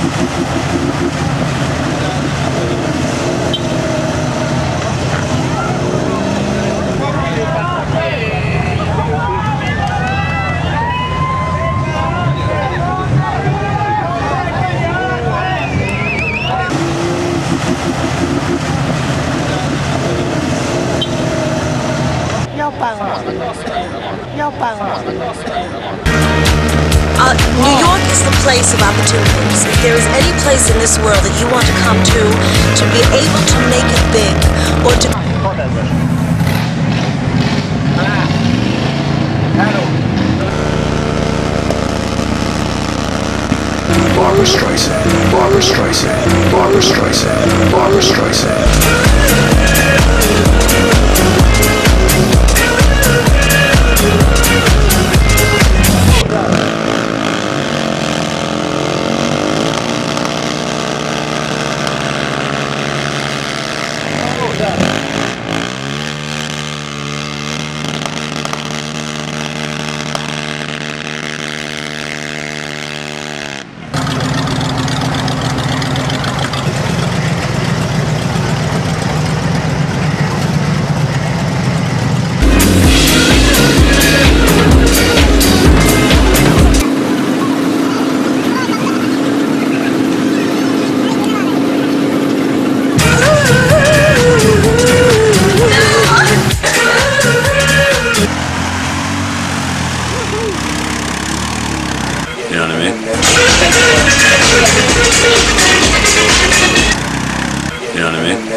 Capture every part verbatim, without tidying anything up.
Uh, New York is the place of opportunities. If there is any place in this world that you want to come to, to be able to make it big, or to... Barbra Streisand, Barbra Streisand, Barbra Streisand, Barbra Streisand. You know what I mean? You know what I mean?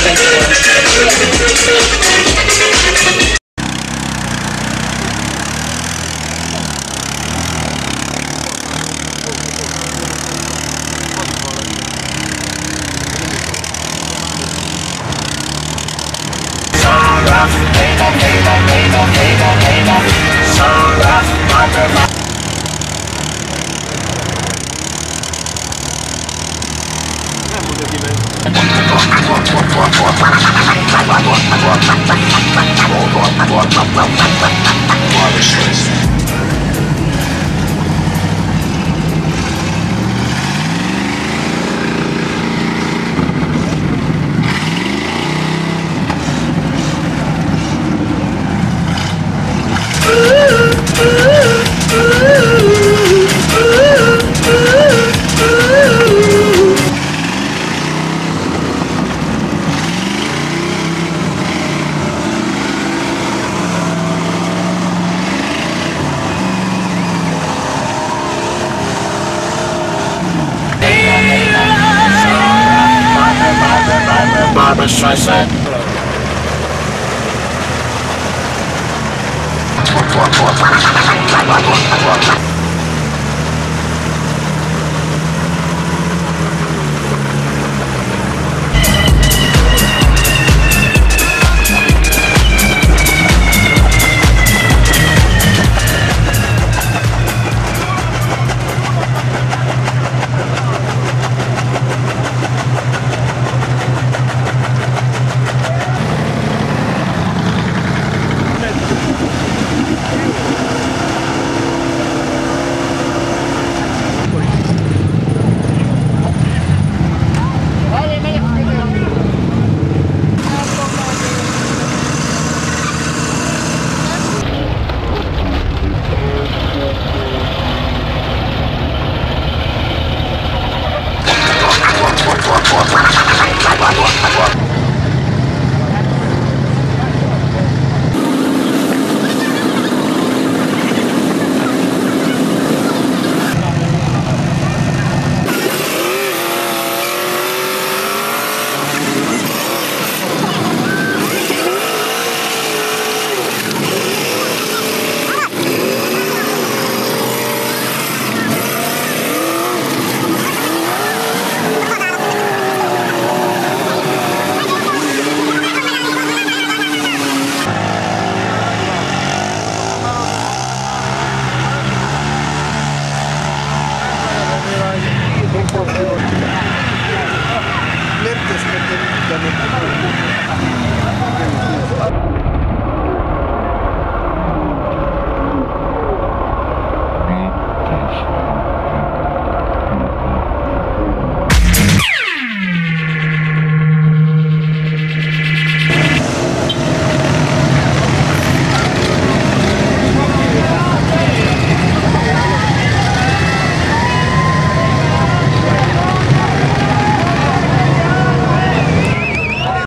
So rough, baby, baby, baby, baby, baby. So rough, mother, mother. Barbra Streisand. Barbra Streisand.